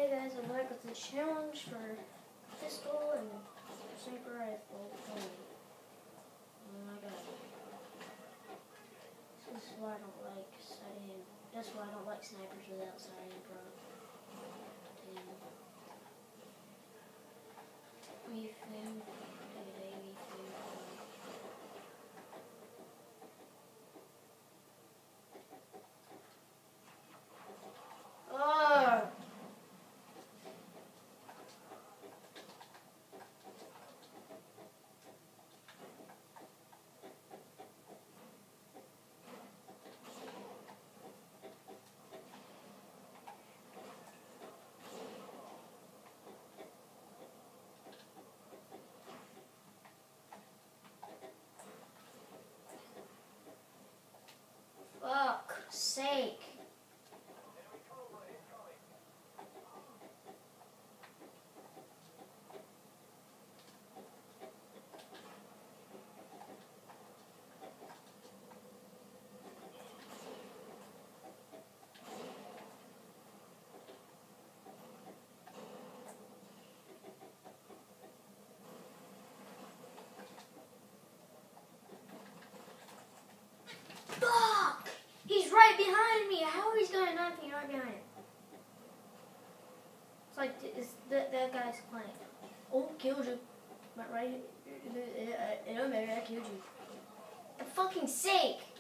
Hey guys, I'm back with the challenge for pistol and sniper rifle only. Oh my god. This is why I don't like sighting. That's why I don't like snipers without sighting, bro. Damn. Me food. Day me food. Oh! Fuck sake. Fuck! He's right behind me. How are he gonna knock me right behind him? It's like that guy's playing. Oh, killed you. Right? Maybe I killed you. For fucking sake!